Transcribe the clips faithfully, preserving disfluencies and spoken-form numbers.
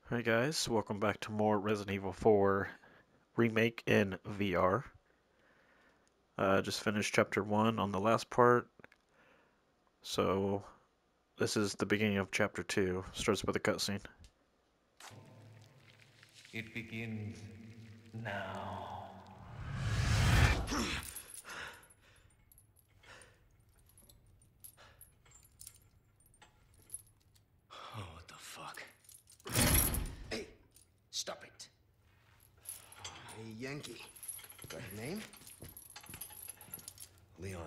Hi guys, welcome back to more Resident Evil four Remake in V R. Uh, just finished chapter one on the last part, so this is the beginning of chapter two. Starts with a cutscene. It begins now. Oh, what the fuck? Hey, stop it. Hey, Yankee. Got a name? Leon.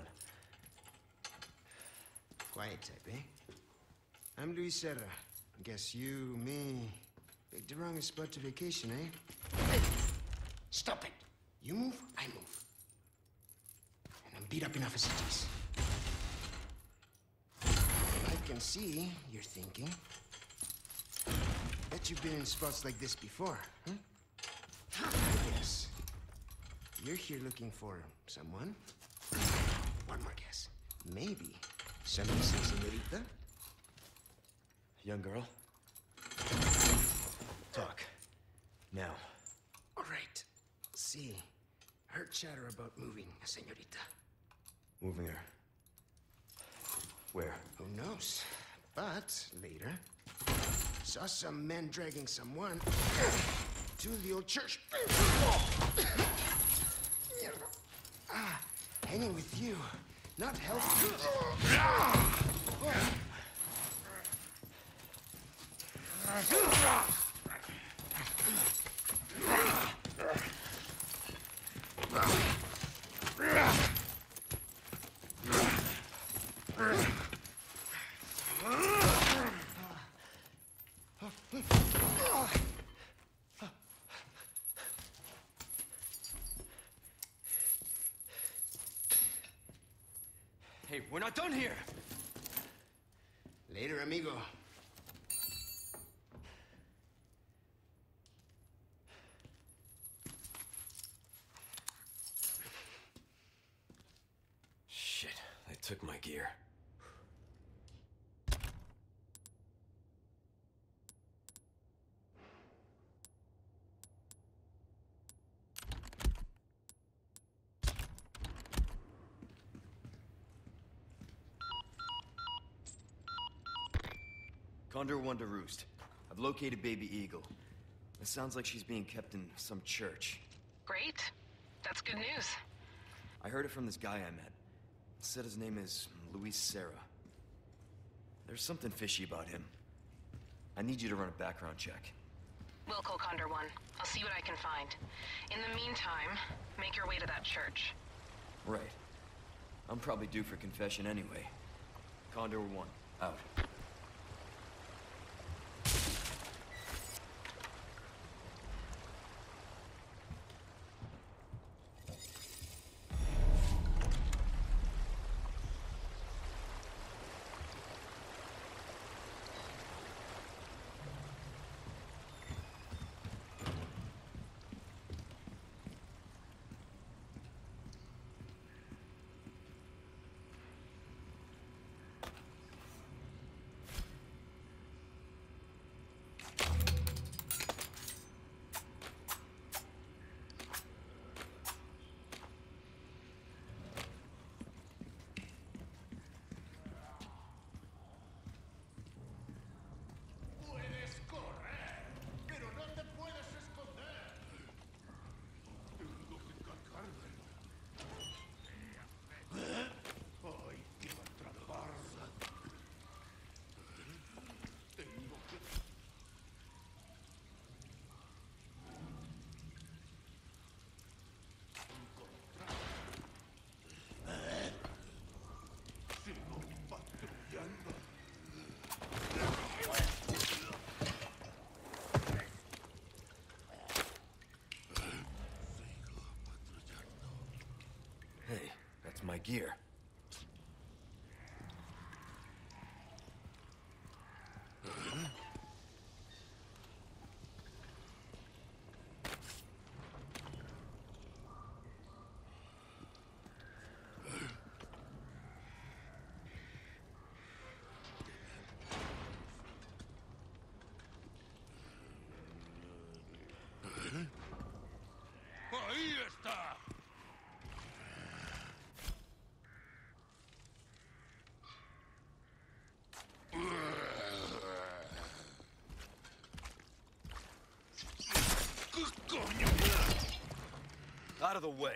Quiet type, eh? I'm Luis Serra. Guess you, me, picked the wrongest spot to vacation, eh? Hey, stop it. You move, I move. And I'm beat up enough as it is. I can see you're thinking. Bet you've been in spots like this before, huh? Yes. You're here looking for someone? One more guess. Maybe some missing señorita? Young girl. Talk. Now. All right. See, heard chatter about moving a señorita. Moving her. Where? Who knows? But later, saw some men dragging someone to the old church. Ah, hanging with you, not healthy. Hey, we're not done here! Later, amigo. Shit, they took my gear. Condor one to Roost. I've located Baby Eagle. It sounds like she's being kept in some church. Great. That's good news. I heard it from this guy I met. Said his name is Luis Serra. There's something fishy about him. I need you to run a background check. We'll call Condor One. I'll see what I can find. In the meantime, make your way to that church. Right. I'm probably due for confession anyway. Condor one, out. Puedes correr, pero no te puedes esconder. Tengo que cargármelo. Ay, quiero atraparla. Tengo que... encontrar. Sigo patrullando. Hey, that's my gear. Out of the way.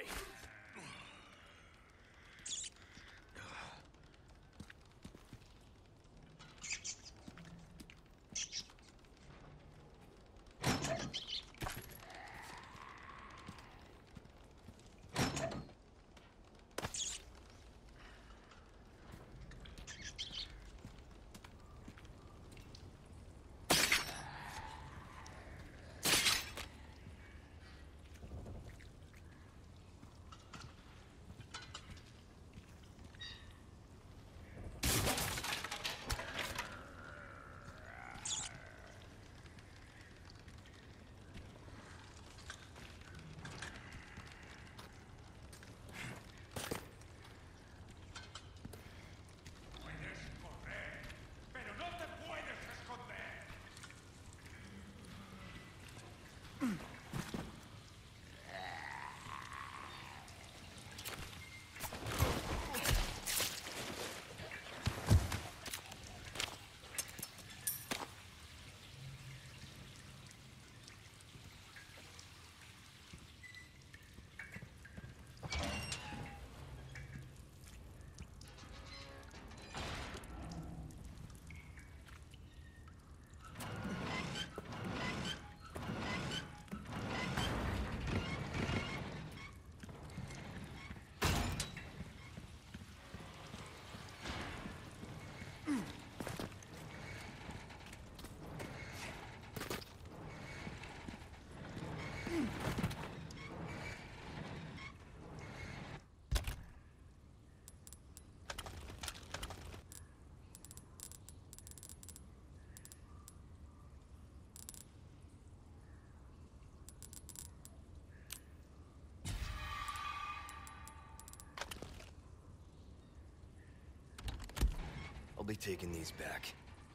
I'll be taking these back.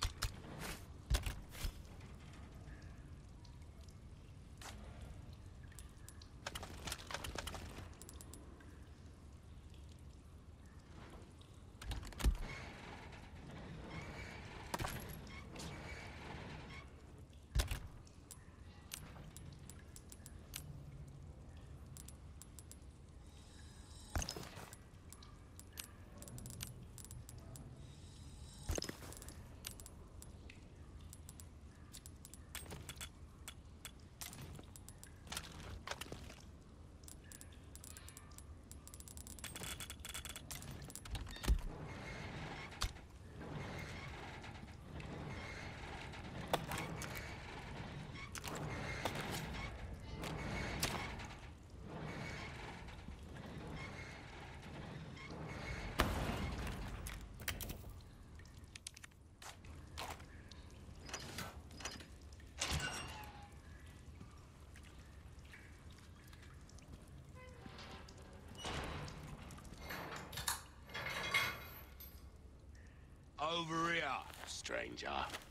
Over here, stranger.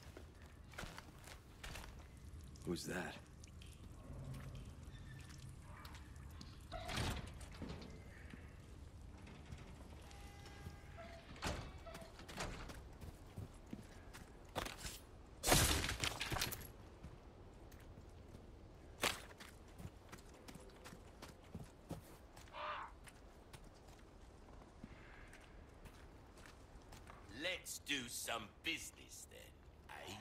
Who's that? Let's do some business then, eh?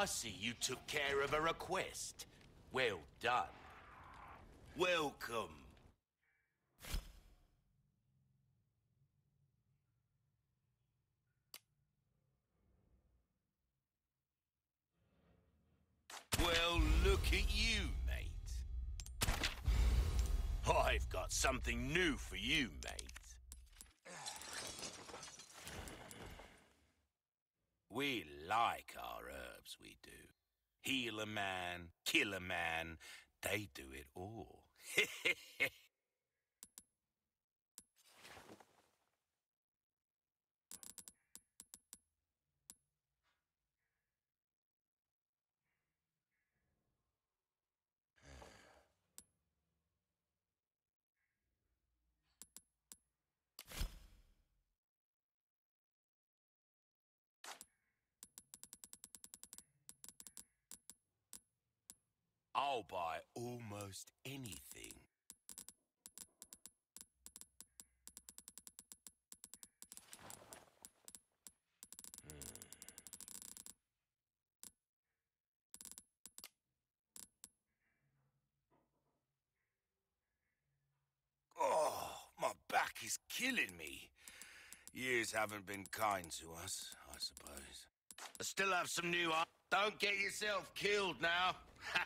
I see you took care of a request. Well done. Welcome. Well, look at you, mate. I've got something new for you, mate. We like our herbs, we do. Heal a man, kill a man, they do it all. I'll buy almost anything. Oh, my back is killing me. Years haven't been kind to us, I suppose. I still have some new... Don't get yourself killed now.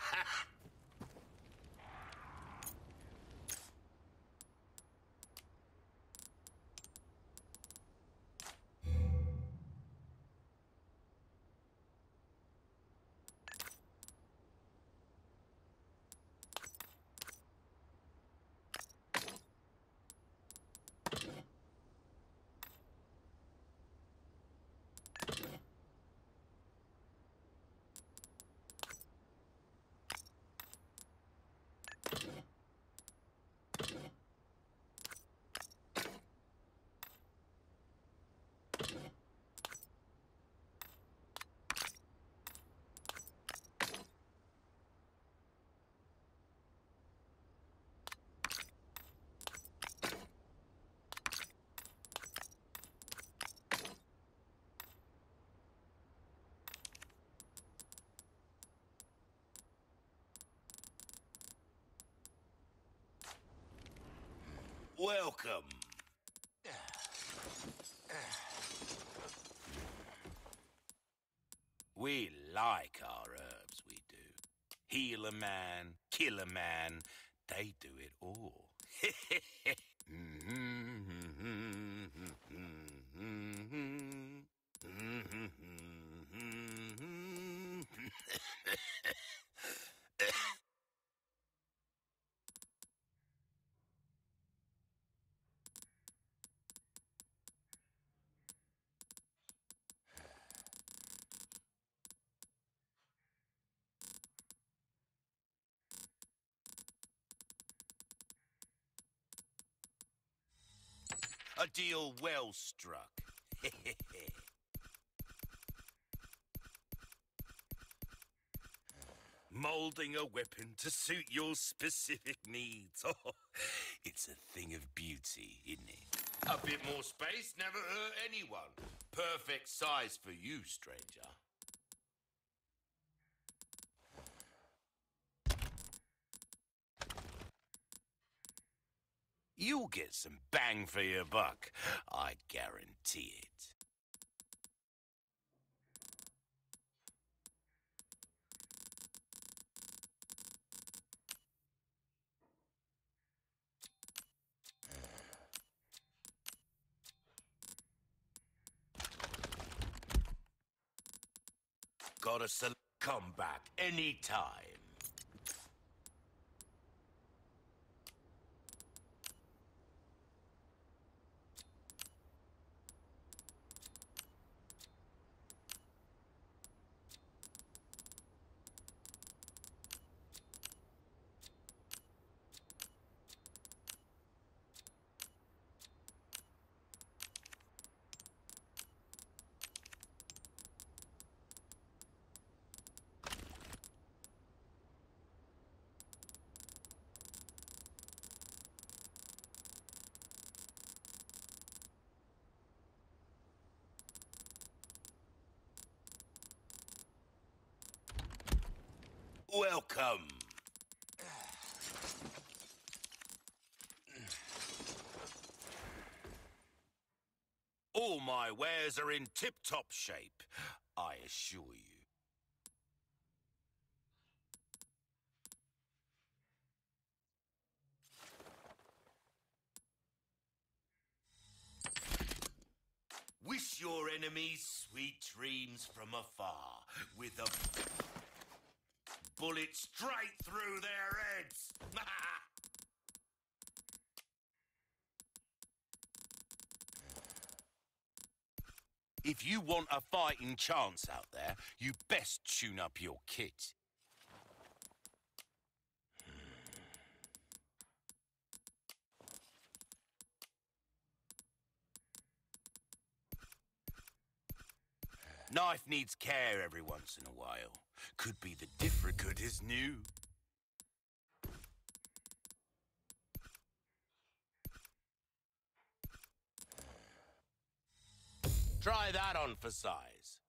Welcome. We like our herbs, we do. Heal a man, kill a man, they do it all. A deal well struck. Molding a weapon to suit your specific needs. Oh, it's a thing of beauty, isn't it? A bit more space never hurt anyone. Perfect size for you, stranger. You'll get some bang for your buck, I guarantee it. Gotta sel- come back anytime. Welcome. All my wares are in tip-top shape, I assure you. Wish your enemies sweet dreams from afar, with a bullet straight through their heads. If you want a fighting chance out there, you best tune up your kit. Knife needs care every once in a while. Could be the different good as new. Try that on for size.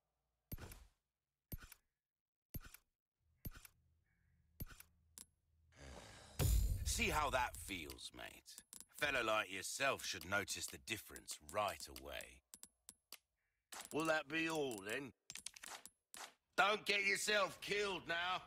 See how that feels, mate. A fella like yourself should notice the difference right away. Will that be all, then? Don't get yourself killed now.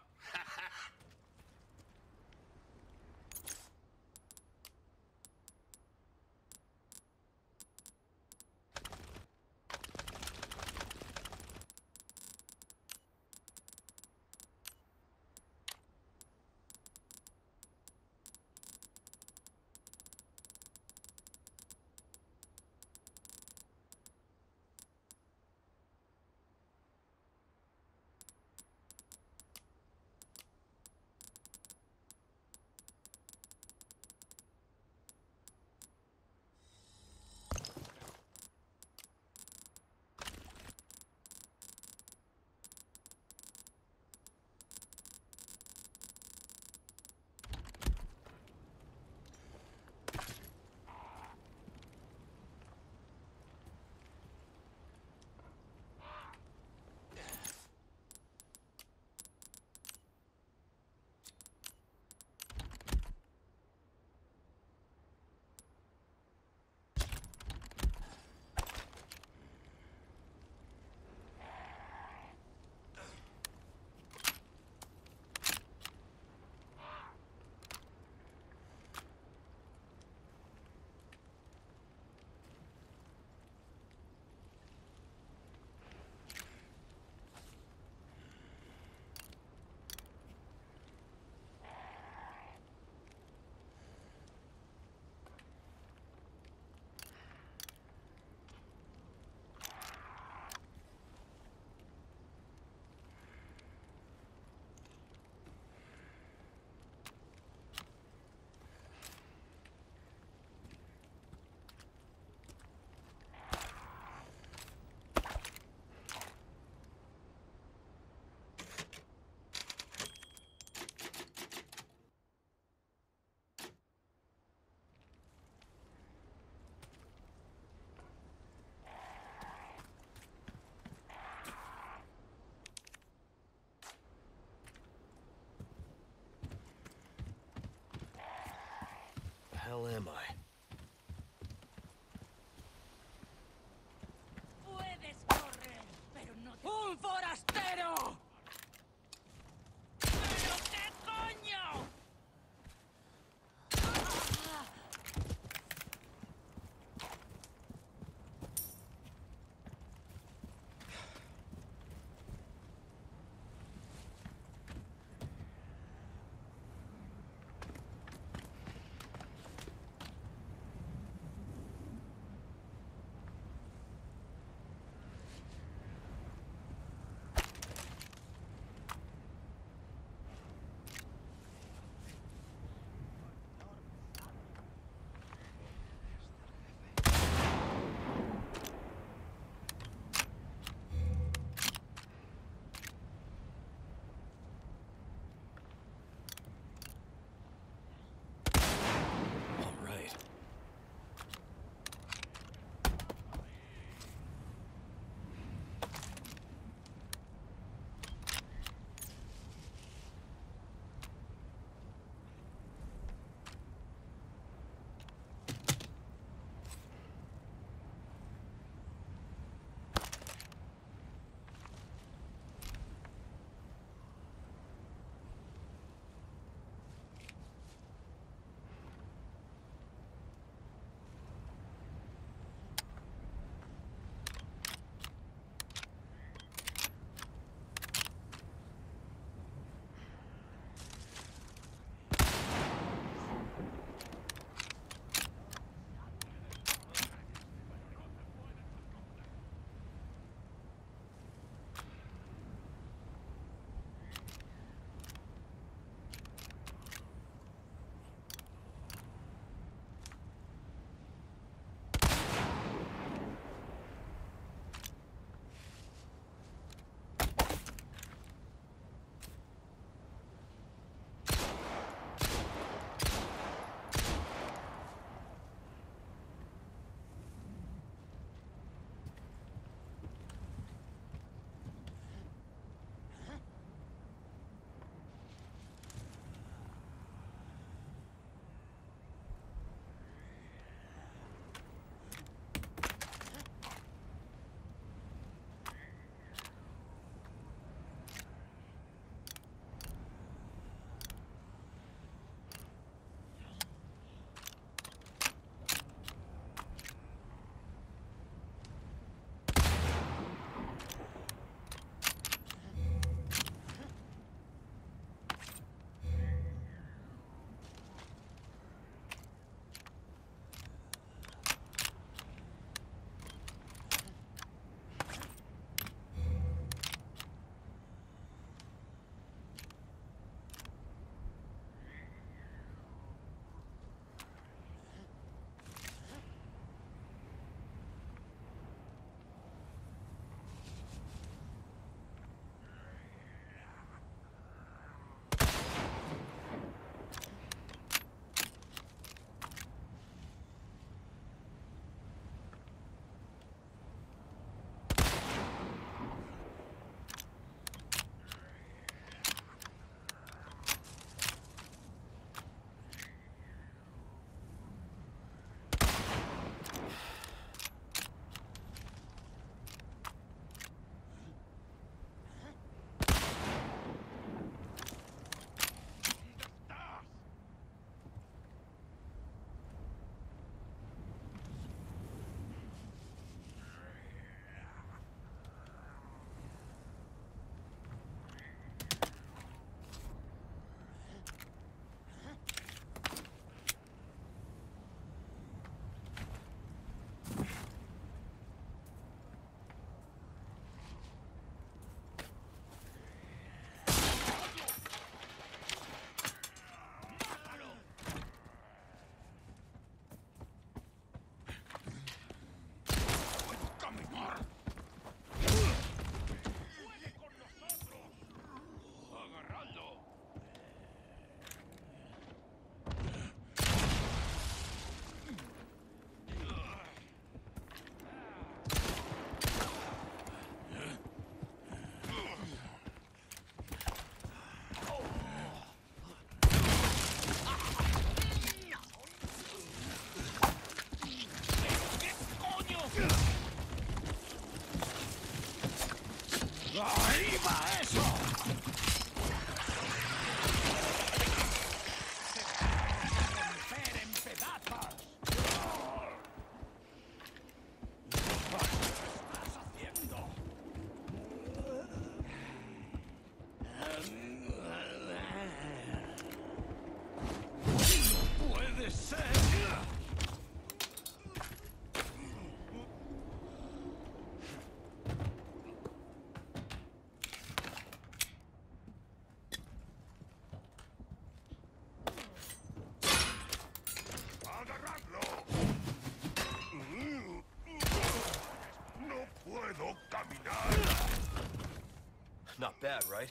Not bad, right?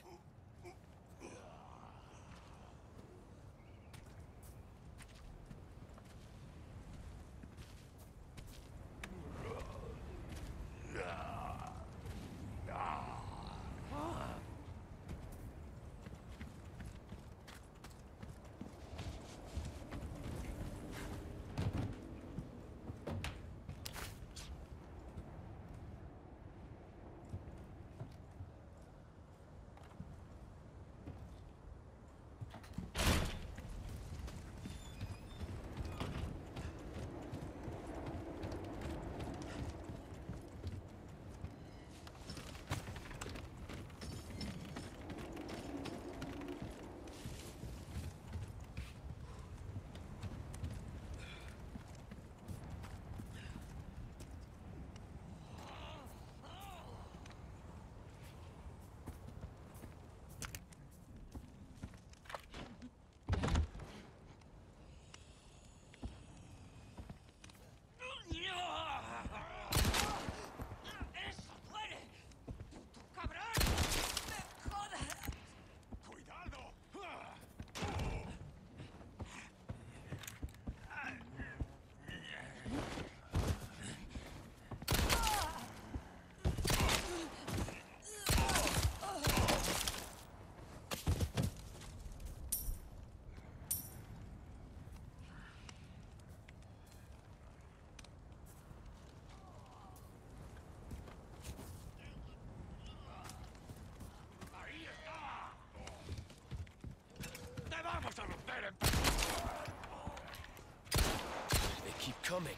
They keep coming.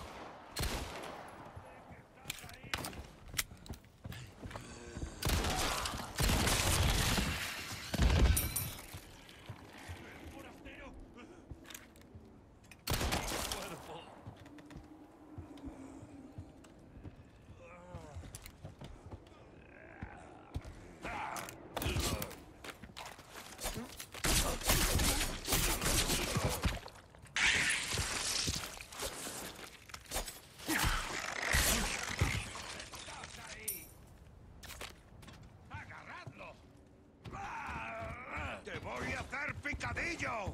¡Voy a hacer picadillo!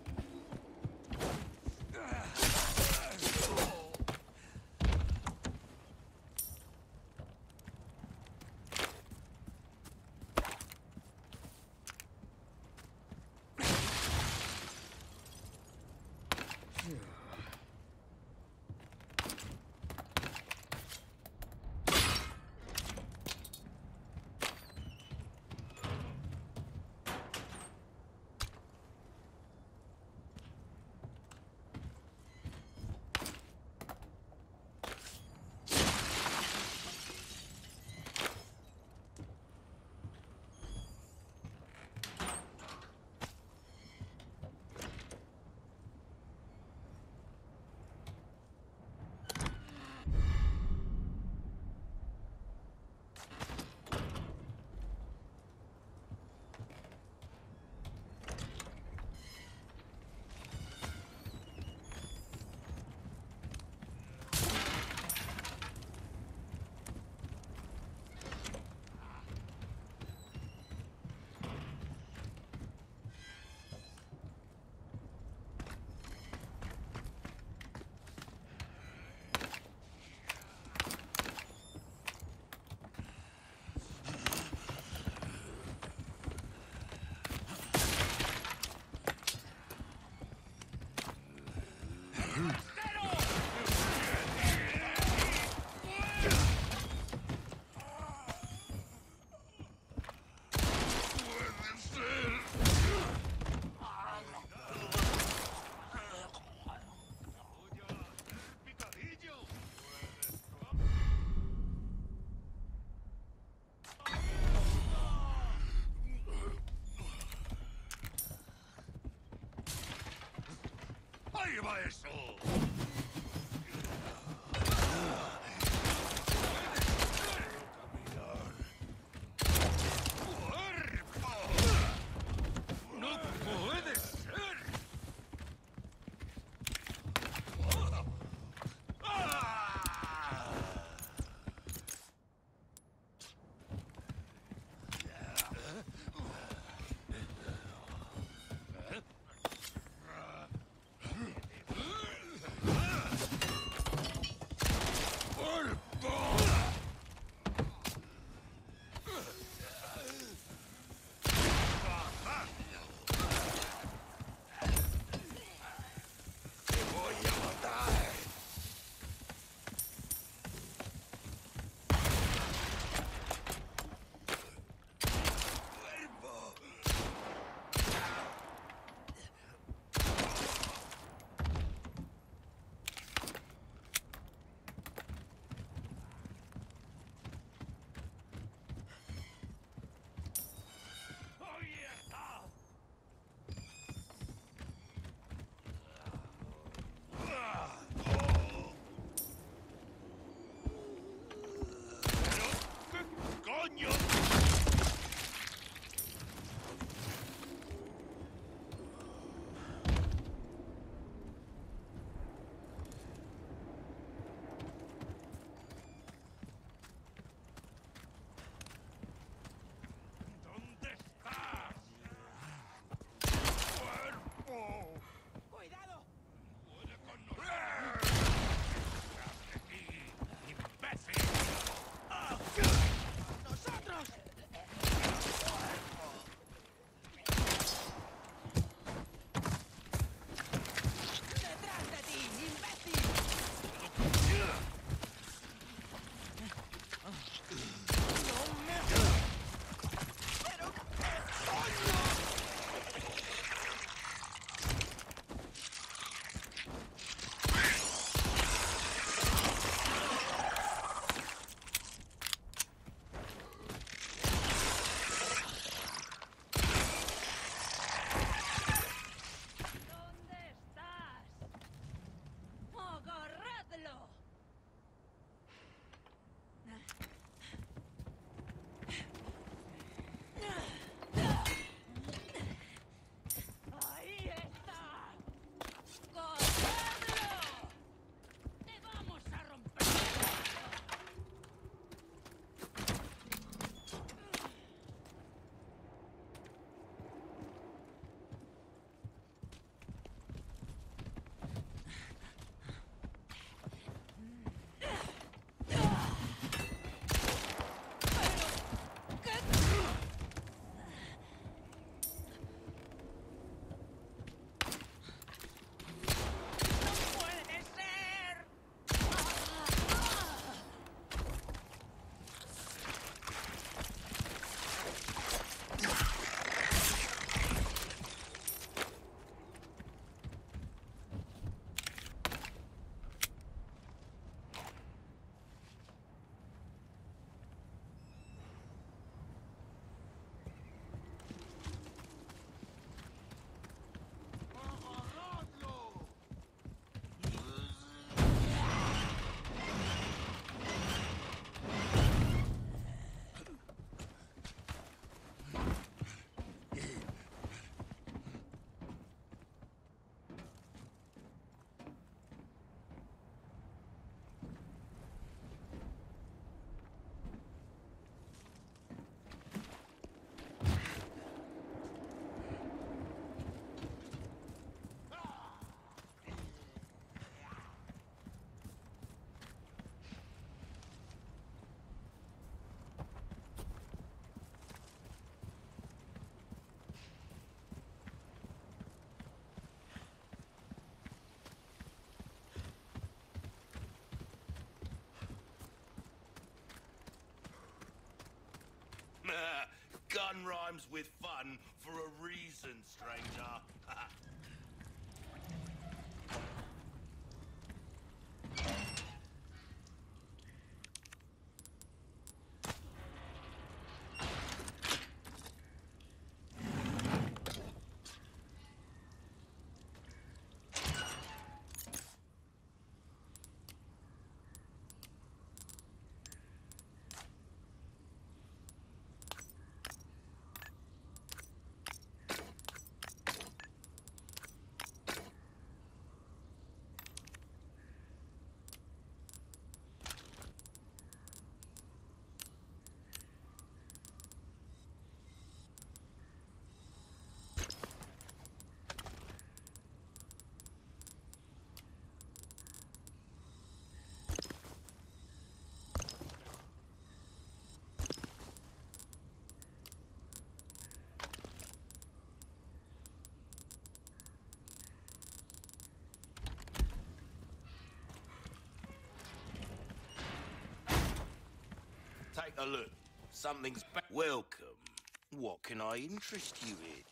¡Ahí va eso! ¡No puede ser! ¡Ah! Gun rhymes with fun for a reason, stranger. Take a look. Something's back. Welcome. What can I interest you in?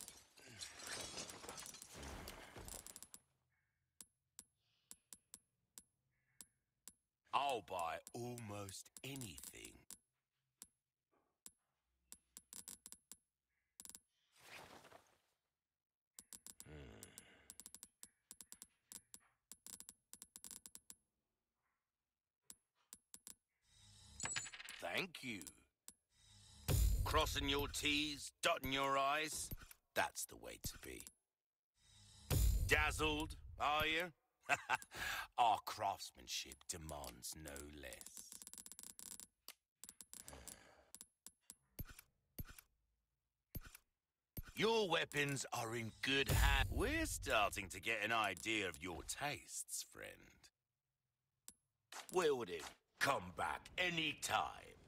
I'll buy almost anything. Thank you. Crossing your T's, dotting your I's, that's the way to be. Dazzled, are you? Our craftsmanship demands no less. Your weapons are in good hands. We're starting to get an idea of your tastes, friend. Wield him. Come back anytime.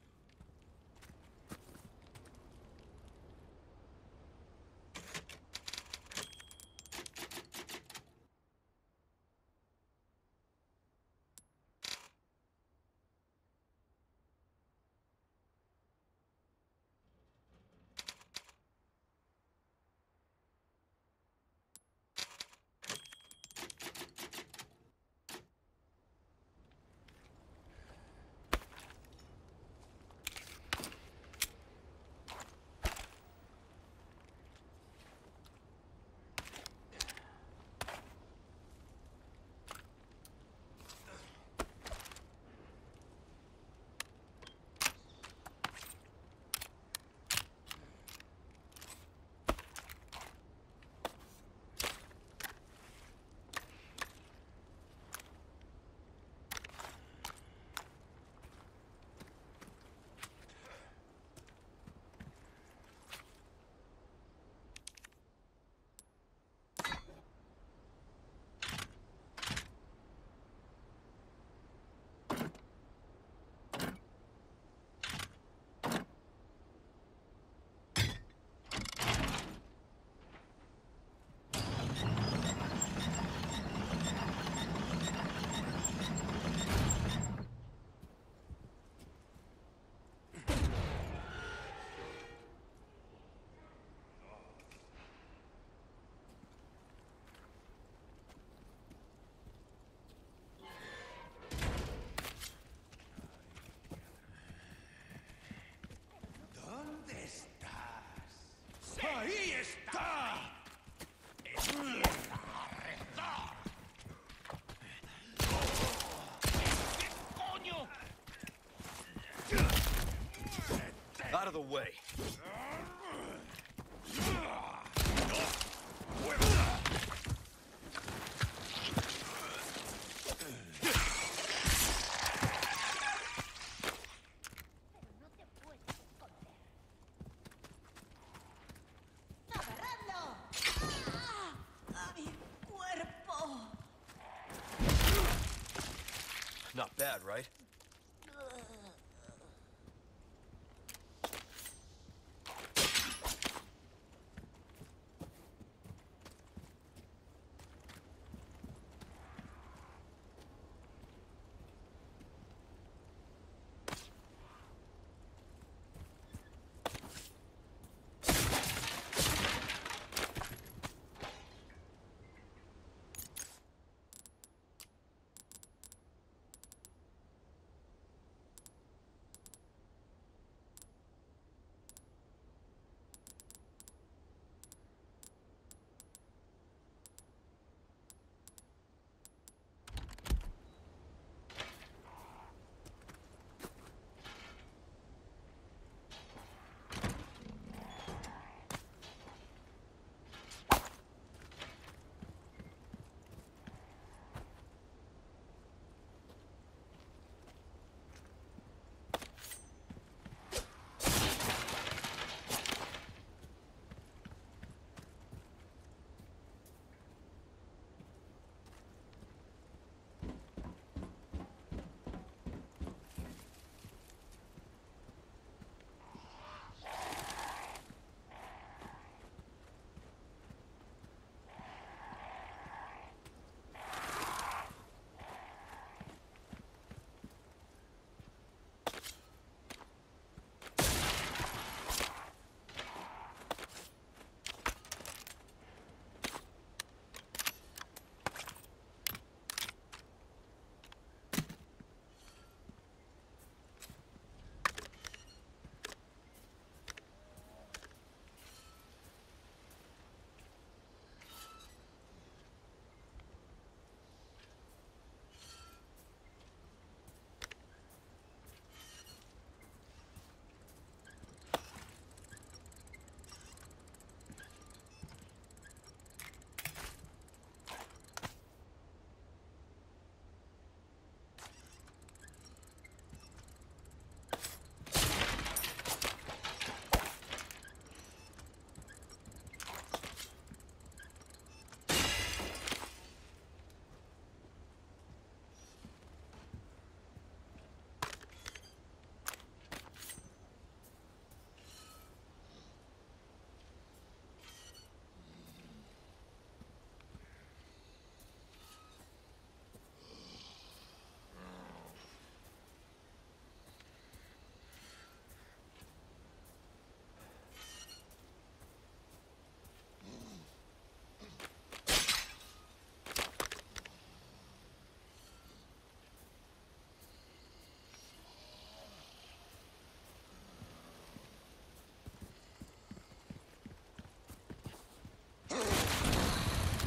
¡Ahí está! ¡Empieza a rezar! ¿Qué coño? Out of the way. Not bad, right?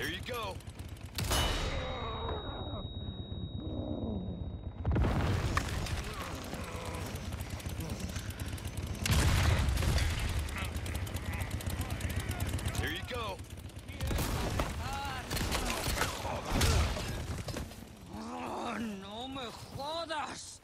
Here you go. Here you go. Oh, no me jodas.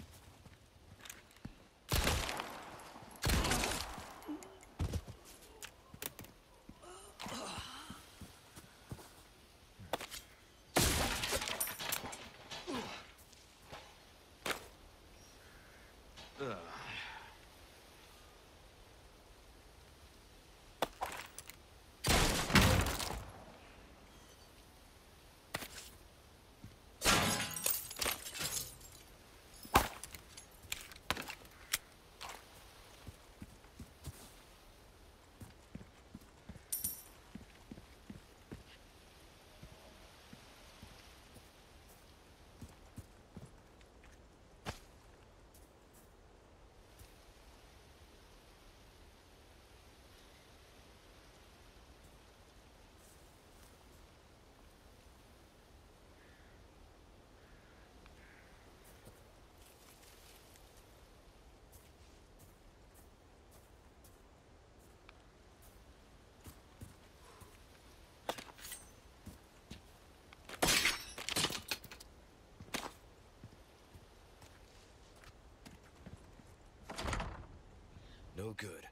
No good.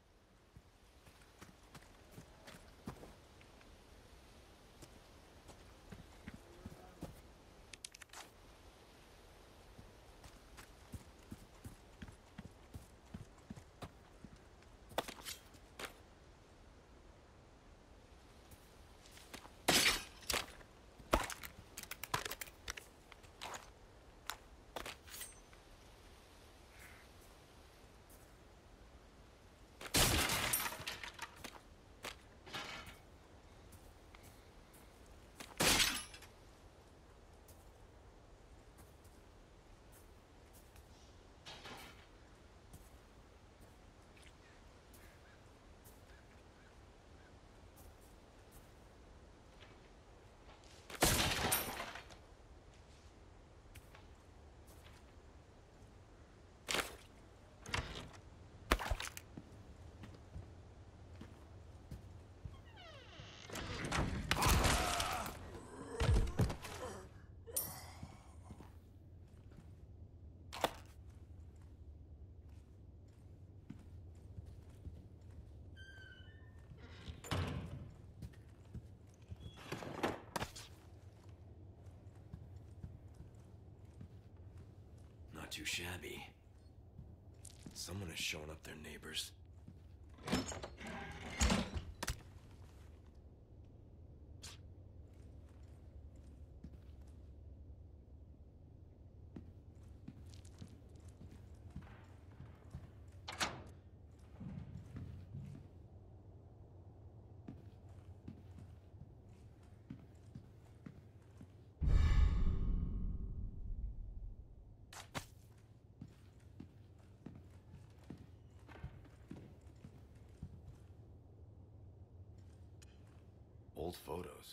Not too shabby. Someone has shown up their neighbors. Old photos.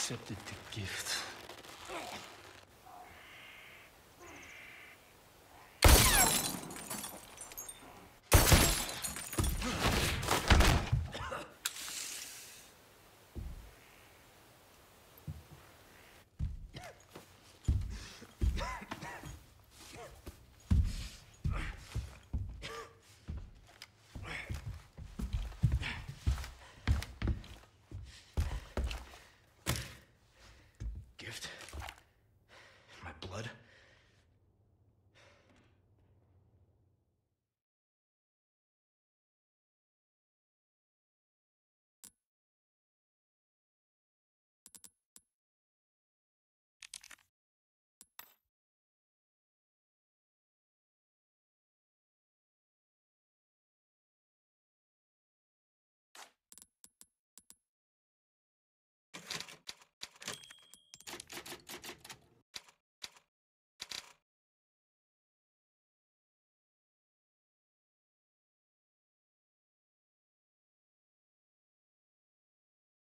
accepted the gift.